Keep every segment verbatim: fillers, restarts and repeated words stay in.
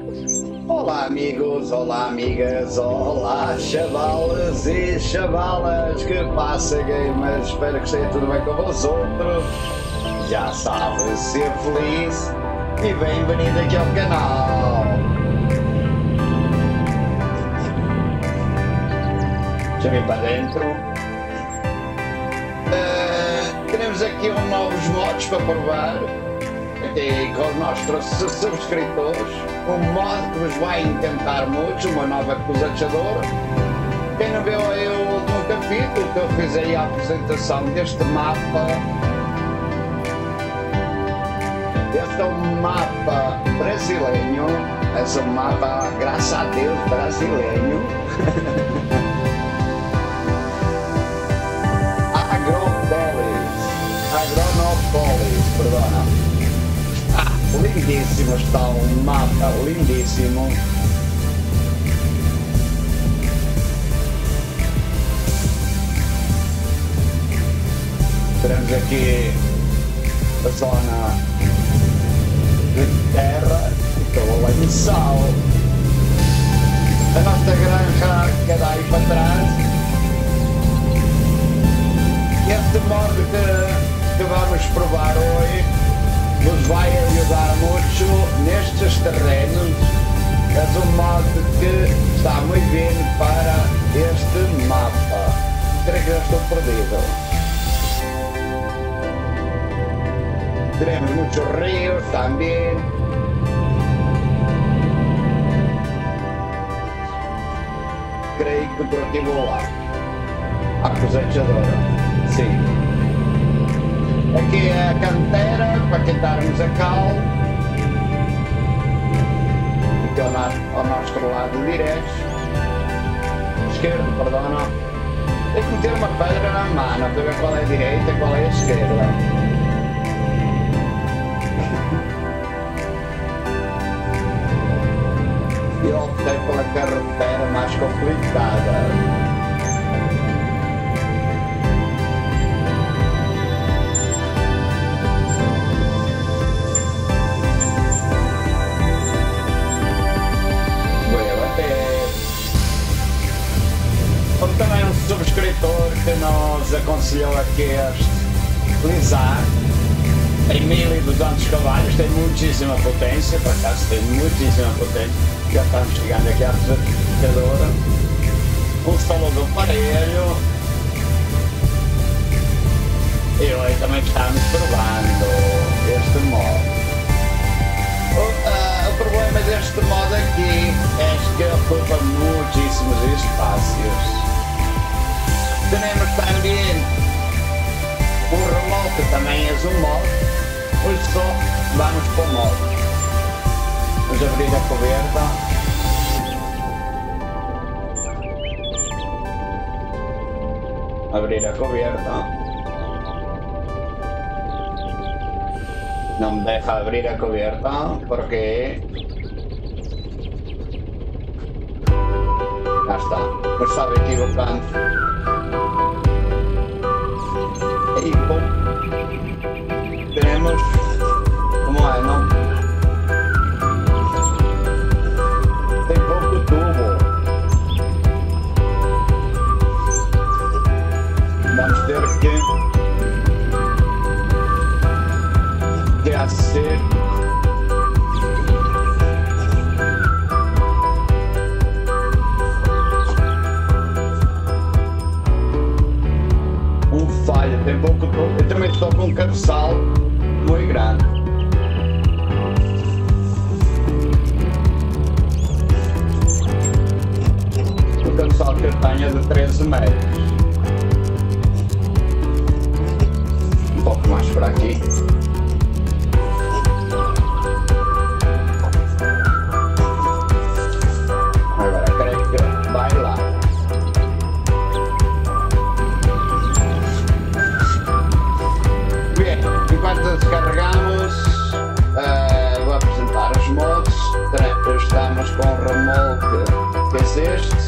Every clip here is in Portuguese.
Olá amigos, olá amigas, olá chavalas e chavalas, que passa gamers, espero que esteja tudo bem com vós outros. Já sabe, ser feliz e bem-vindo aqui ao canal. Deixa-me ir para dentro. Uh, temos aqui um novos mods para provar, aqui com os nossos subscritores. Um mod que vos vai encantar muito, uma nova cosechadora. Quem não viu aí o último capítulo que eu fiz aí a apresentação deste mapa, este é um mapa brasileiro, é um mapa, graças a Deus, brasileiro. Agronópolis, Agronópolis, perdona. Lindíssimo, está um mapa lindíssimo. Temos aqui a zona de terra, estou lá em sal. A nossa granja queda aí para trás. Este mod que, que vamos provar hoje nos vai ajudar muito nestes terrenos. É um mod que está muito bem para este mapa. Creio que já estou perdido. Teremos muitos rios também. Creio que por aqui vou lá. A cosechadora. Sim. Aqui é a cantera para quitarmos a cal. Aqui ao, nosso, ao nosso lado direito. Esquerdo, perdona. Tem que meter uma pedra na mão para ver qual é a direita e qual é a esquerda. Eu optei pela carretera mais complicada. Também um subscritor que nos aconselhou aqui a utilizar. Tem mil e duzentos cavalos, tem muitíssima potência, por acaso tem muitíssima potência. Já estamos chegando aqui à cosechadora. Um solo do aparelho. E hoje também estamos provando este modo. O, uh, o problema deste modo aqui é que ocupa muitíssimos espaços. Temos também um remolque, também é um mod. Hoje só vamos para o mod. Vamos abrir a coberta. Abrir a coberta. Não me deixa abrir a coberta porque... Já está. Mas estava equivocando. E bom, temos, como é, não? Tem pouco tubo. Vamos ter que que hacer tem pouco, eu também estou com um cabeçal muito grande. O cabeçal que eu tenho é de treze metros. Um pouco mais para aqui. Agora creio que vai lá. Enquanto descarregamos, uh, vou apresentar os mods. Estamos com o remolque que é este.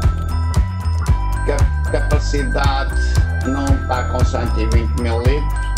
Capacidade não está com cento e vinte mil litros.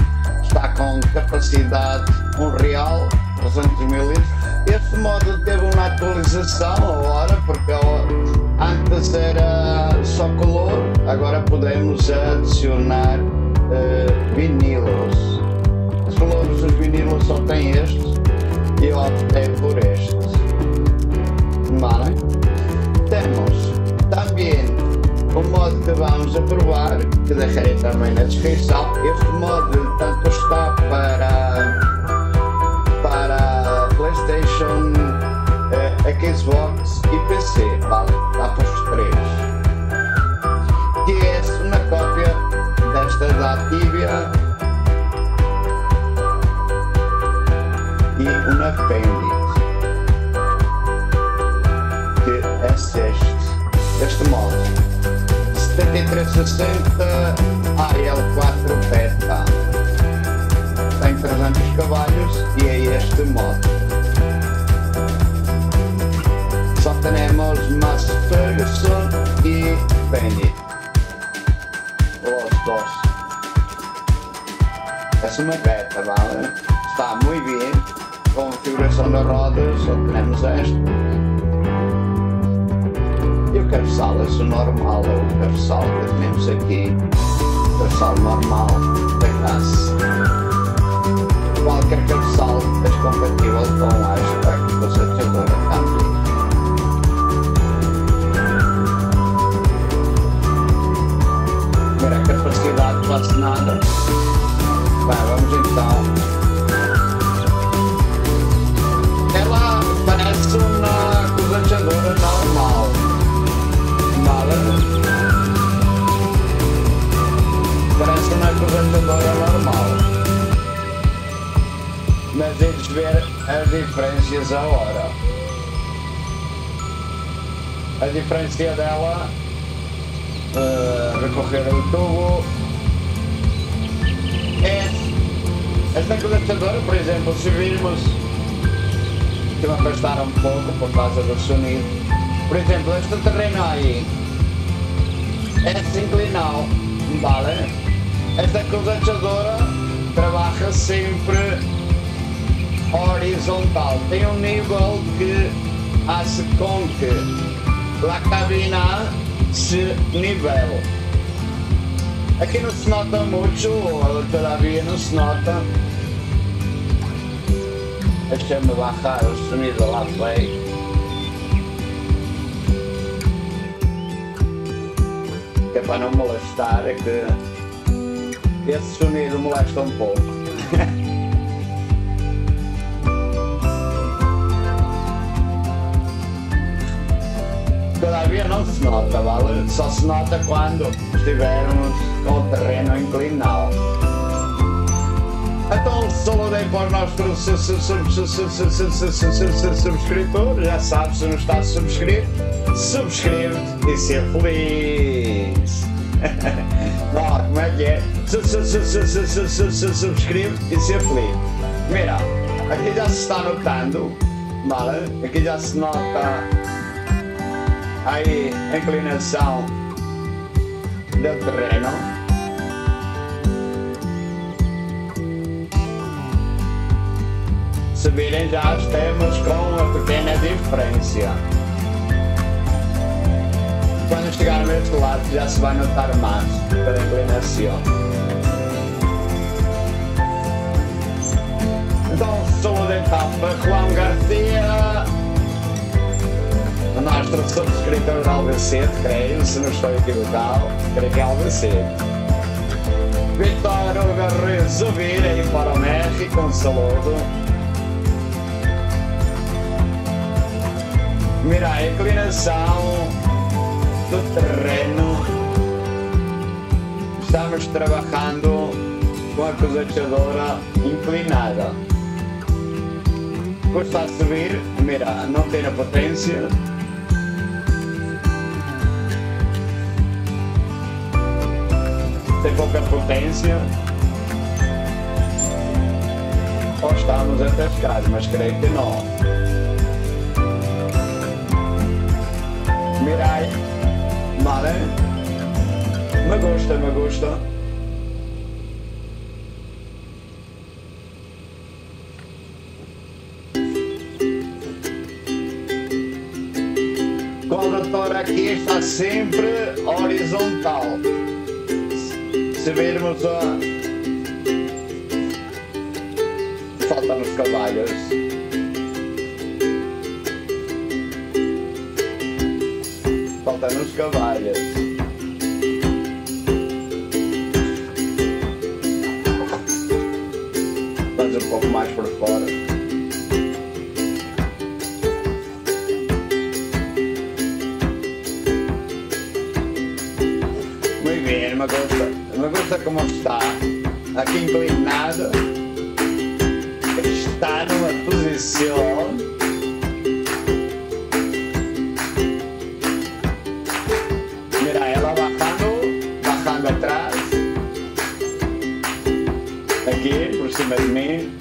está com capacidade Unreal trezentos mil litros. Este modo teve uma atualização agora, porque antes era só color, agora podemos adicionar uh, vinilos. Os colores dos vinilos só tem estes e eu optei por estes. Vale? Temos também o modo que vamos a provar, que deixarei também na descrição. Este modo tanto está para, para PlayStation, eh, Xbox e P C, vale? Dá para os três. Que é uma cópia desta da Tibia e uma Fendit, que é este, este modo. setenta e três sessenta A L quatro Beta, tem trezentos cavalos e é este modo. Só temos Massey Ferguson e Fendit, os dois. É uma beta, vale? Está muito bem. Configuração das rodas, só temos esta. E o cabeçal é normal, é o cabeçal que temos aqui, o cabeçal normal da classe. Qualquer cabeçal é compatível com esta consertadora também. Primeira capacidade, quase nada. Bem, vamos então. Ela parece uma cosechadora normal. Parece uma cosechadora normal, mas eles ver as diferenças agora. A diferença dela, uh, recorrer ao tubo, é esta cosechadora, por exemplo, se virmos que vai afastar um pouco por causa do sonido. Por exemplo, este terreno aí é inclinado, vale? Esta cosechadora trabalha sempre horizontal. Tem um nível que hace com que a cabina se nivele. Aqui não se nota muito, ou todavia não se nota. Deixa-me baixar o sonido lá play. Que é para não molestar, é que esse sonido molesta um pouco. Todavia não se nota, vale? Só se nota quando estivermos com o terreno inclinado. Então saludei para os nossos subscritores, já sabe, se não está subscrito, subscreve-te e ser feliz. Não, como é que é? Subscreve-te e ser feliz. Mira, aqui já se está notando, vale? Aqui já se nota aí a inclinação do terreno. Se virem, já estamos com uma pequena diferença. Quando chegar neste lado já se vai notar mais a inclinação. Então, saúde então para Juan Garcia, o nosso subscritor de Albacete, creio, se não estou equivocado, creio que é Albacete. Vitor Garrido subir aí para o México, um saludo. Mira a inclinação do terreno. Estamos trabalhando com a cosechadora inclinada. Custa a subir, mira, não tem a potência. Tem pouca potência. Ou estamos atascados, mas creio que não. Mirai, vale, me gusta, me gusta. rotatório aqui está sempre horizontal. Se virmos a... falta nos cavalhos. Falta nos cavalhos. Vamos um pouco mais por fora. Me gusta, me gusta como está aqui inclinado, está numa posição mira ela bajando, bajando atrás aqui por cima de mim.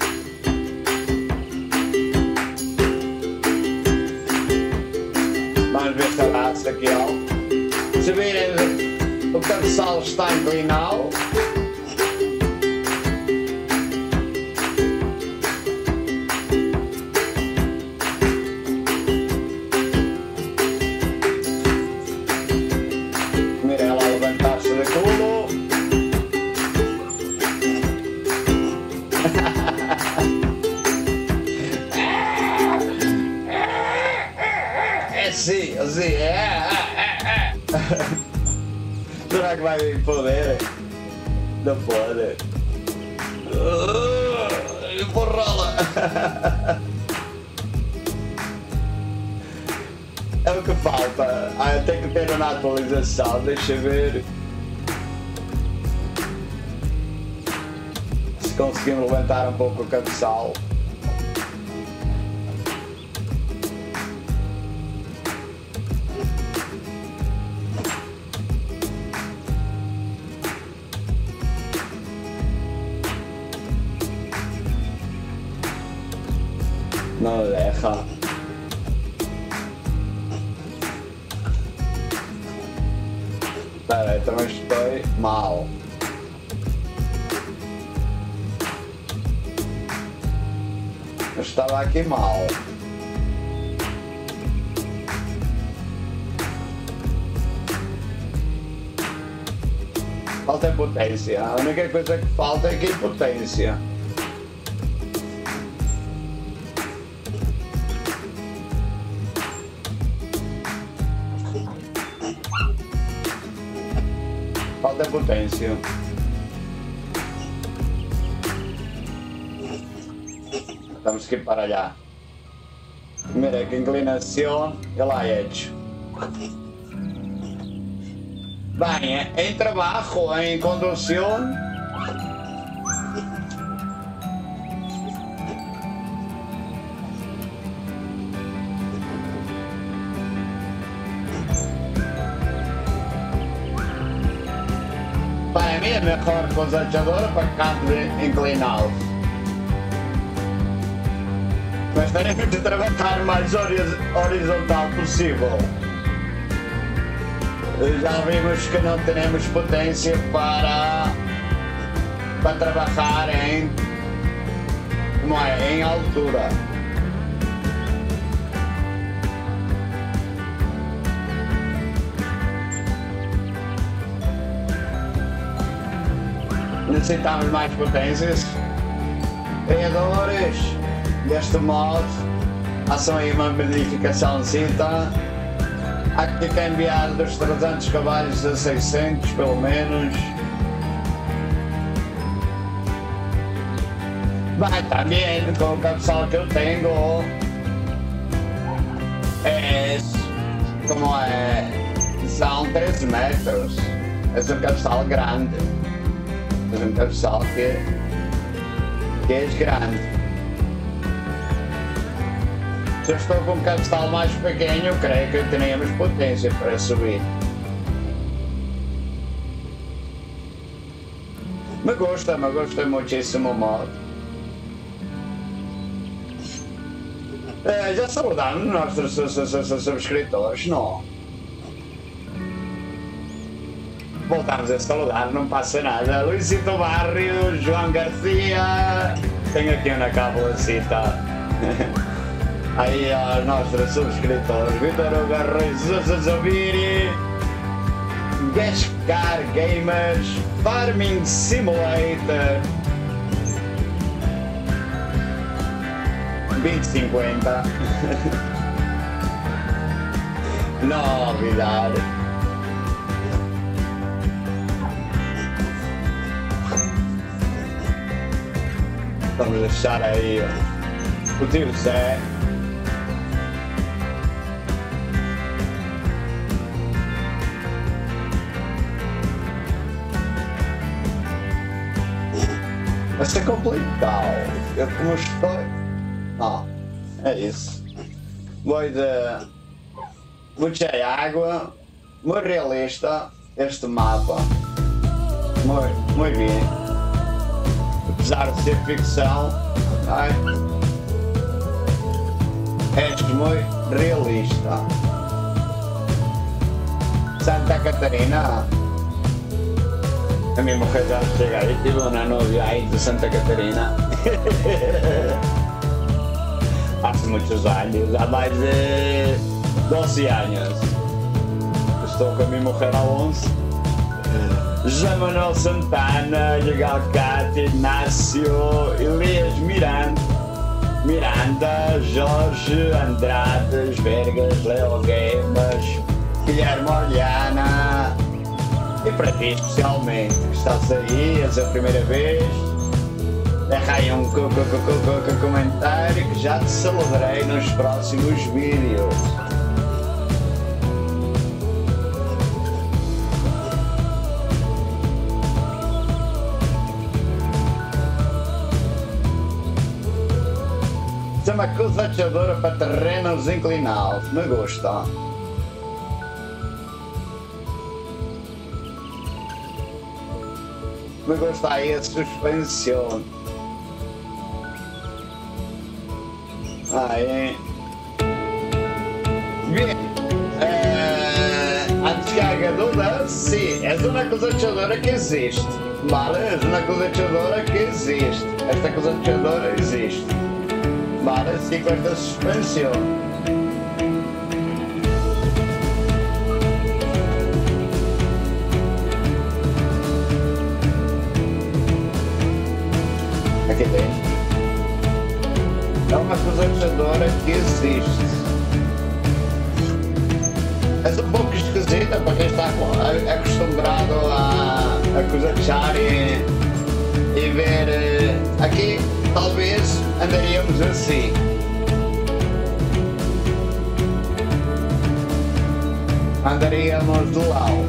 Vamos ver se ela está aqui alto. Se virem, o cabeçal está inclinado. Mira ela levantar-se de culo. É assim, assim, é, é, é. Será que vai poder? Não pode. Uh, Empurrá-la! É o que falta. Ah, tem que ter uma atualização. Deixa eu ver. Se conseguimos levantar um pouco o cabeçal. No lo deja. Espera, eu também estou mal. Eu estava aqui mal. Falta potência. A única coisa que falta é que potência. Falta potência. Temos que ir para allá. Mira que inclinação ele ha hecho. Bem, em trabalho, em condução, para mim é melhor cosechadora para canto inclinado. Mas teremos de trabalhar o mais horizontal possível. Já vimos que não temos potência para, para trabalhar em, como é, em altura. Necessitamos mais potências. Criadores, deste modo, façam aí uma modificaçãozita. Há que cambiar dos trezentos cavalos a seiscentos, pelo menos. Bem, também com o cabeçal que eu tenho, é, como é, são treze metros. É um cabeçal grande. É um cabeçal que, que é grande. Se eu estou com um cabeçal mais pequeno, eu creio que teríamos potência para subir. Me gusta, me gusta muitíssimo o modo. É, já saludamos os nossos subscritores, não? Voltamos a saludar, não passa nada. Luisito Barrios, João Garcia. Tenho aqui uma cabulacita. aí aos nossos subscritores, Vitor Hugo Reis, Zusa Zaviri, Gascar Gamers, Farming Simulator, vinte cinquenta, novidade. Vamos deixar aí o tio Zé. Vai ser complicado. Eu como estou. Ah, é isso. Vou de. Muita água. Muito realista este mapa. Muito, muito bem. Apesar de ser ficção, ai, és muito realista. Santa Catarina, a minha mulher já chega aí, tive uma novia aí de Santa Catarina. Há muitos anos, há mais de doze anos. Estou com a minha mulher há onze. José Manuel Santana, Legal Cátia, Inácio, Elias Miranda, Miranda, Jorge Andrade, Vergas, Leo Games, Guilherme Orellana e para ti especialmente que estás aí, és a primeira vez, deixa aí um comentário que já te celebrarei nos próximos vídeos. Uma cosechadora para terrenos inclinados, me gusta. Me gusta aí a suspensão. Aí. Bien. Eh, a descargadora, sim, é uma cosechadora que existe. Vale, é uma cosechadora que existe. Esta cosechadora existe. Vale, sim, com esta suspensão. Aqui tem. É uma cosechadora que existe. É um pouco esquisita para quem está acostumado a, a cosechar e, e ver aqui. Talvez andaríamos assim. Andaríamos do lado.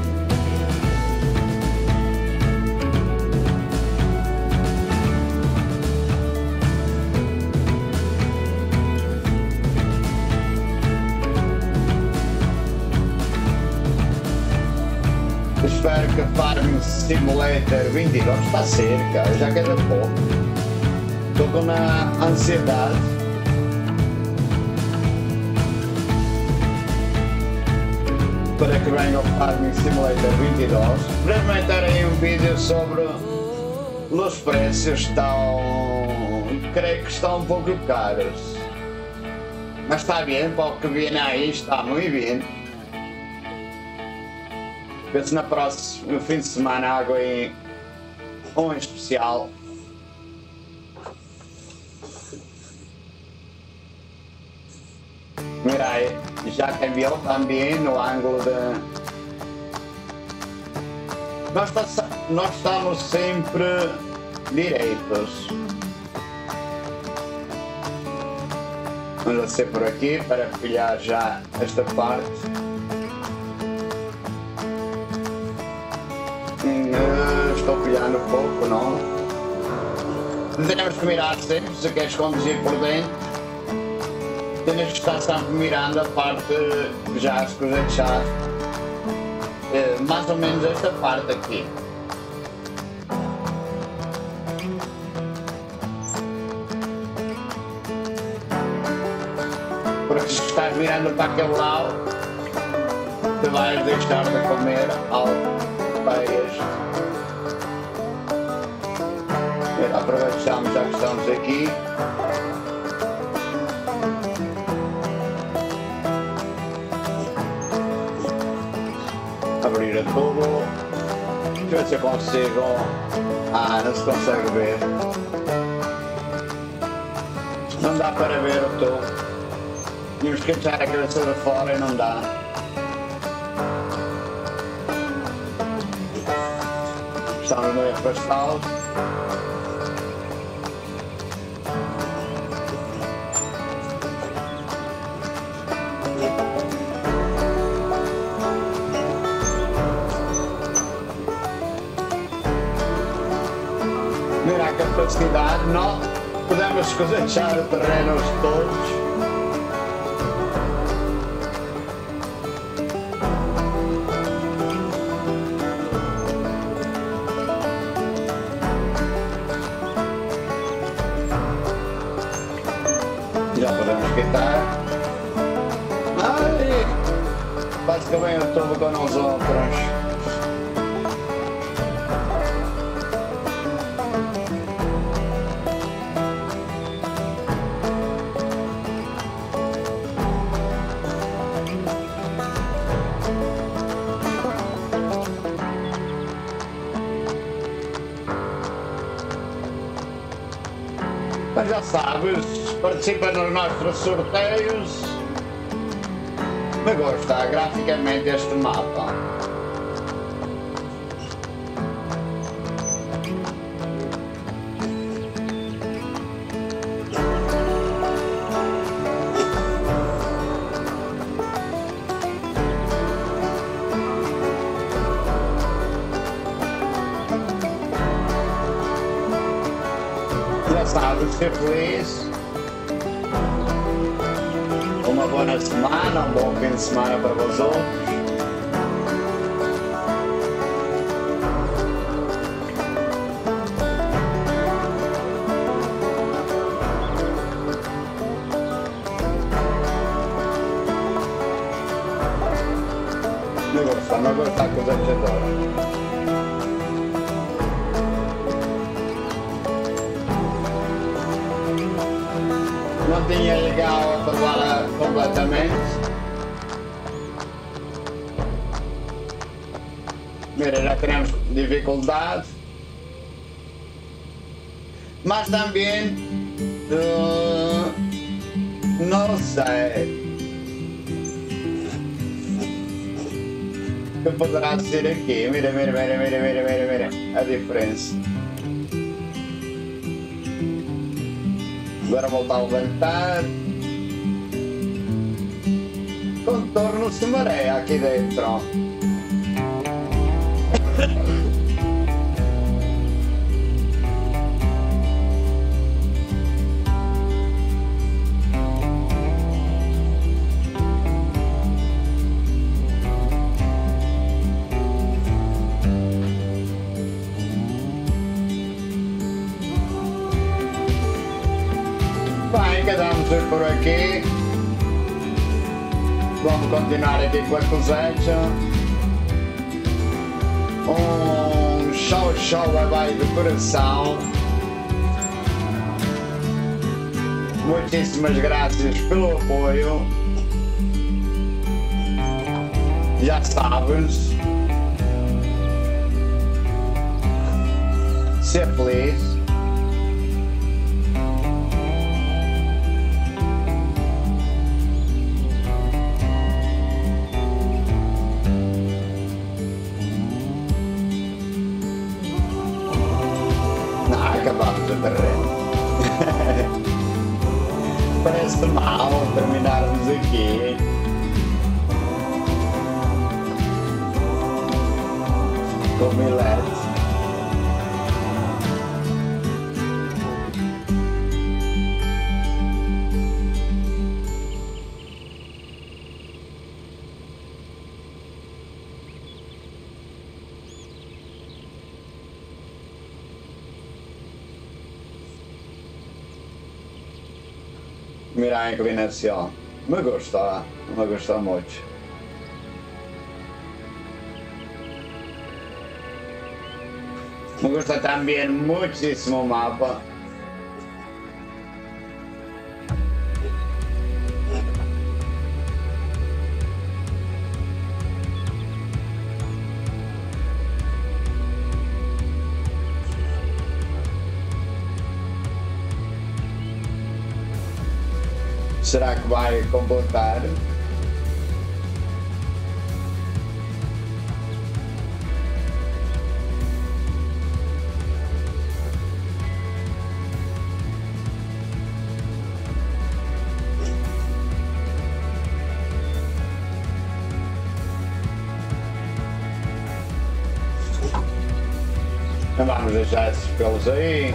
Espero que Farming Simulator vinte e dois está cerca, já queda pouco. Estou com uma ansiedade. Para que venha o Farming Simulator vinte e dois. Brevemente terei um vídeo sobre os preços. Estão, creio que estão um pouco caros. Mas está bem, para o que vem aí está muito bem. Penso na próxima, no fim de semana hago aí um especial. Mira aí, já cambiou também no ângulo de... Nós, nós estamos sempre direitos. Vamos descer por aqui para pilhar já esta parte. Hum, estou pilhando pouco, não? Temos que mirar sempre se queres conduzir por dentro. Tens que estar sempre mirando a parte que já se cosechar, eh, mais ou menos esta parte aqui. Porque se estás mirando para aquele lado, te vais deixar de comer algo para este. Aproveitamos já que estamos aqui. abrir o tubo. Deixa eu ver se eu consigo. Ah, não se consegue ver. Não dá para ver o tubo. Tínhamos que echar a cabeça de fora e não dá. Estamos meio afastados. Mira a capacidade, não podemos cosechar terrenos todos. Já podemos quitar. Ai, basicamente eu estou com os outros. Mas já sabes, participa nos nossos sorteios. Me gosta graficamente este mapa. Já sabes, ser feliz. Uma boa semana, um bom fim de semana para vós outros. Me gusta, me gusta a cosechadora. Não tinha legal a trabalhar completamente. Mira, já temos dificuldade. Mas também uh, não sei o que poderá ser aqui. Mira, mira, mira, mira, mira, mira, mira a diferença. Agora voltar a levantar. Contorno-se maré aqui dentro. Bem, quedamos por aqui. Vamos continuar aqui com a cosecha. Um show show vai de coração. Muitíssimas graças pelo apoio. Já sabes. Ser feliz. Acabamos o terreno. Parece mal terminarmos aqui. Com milete. Mira a inclinación. Me gusta, me gusta mucho. Me gusta también muchísimo el mapa. Será que vai completar? Não vamos deixar esses pelos aí.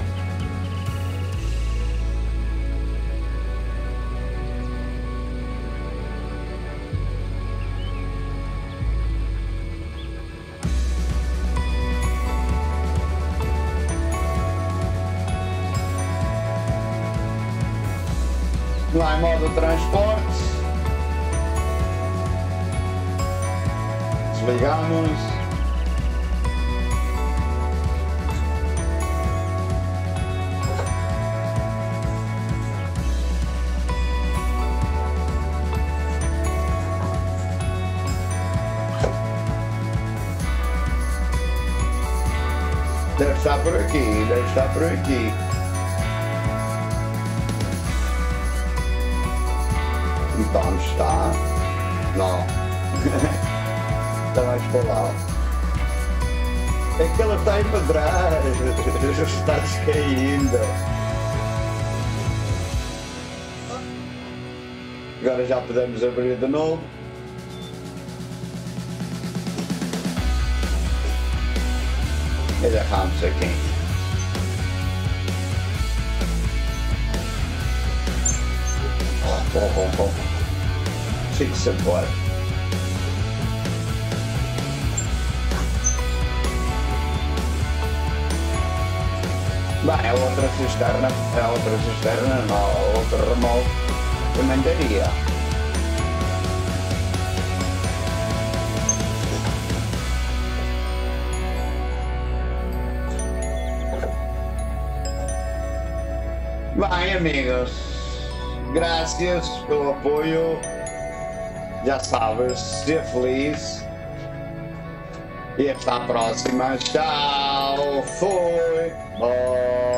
Lá em modo transporte, desligamos. Deve estar por aqui, deve estar por aqui. Então está. Não. Está mais para lá. É que ela está aí para trás. Está descaindo. Agora já podemos abrir de novo. E deixamos aqui. Oh, oh, oh. Fixa fora. Bem, a outra cisterna, a outra cisterna, não, a outra remolque também daria. Bem, amigos, graças pelo apoio. Já sabes, ser feliz. E até a próxima. Tchau. Fui. Bye.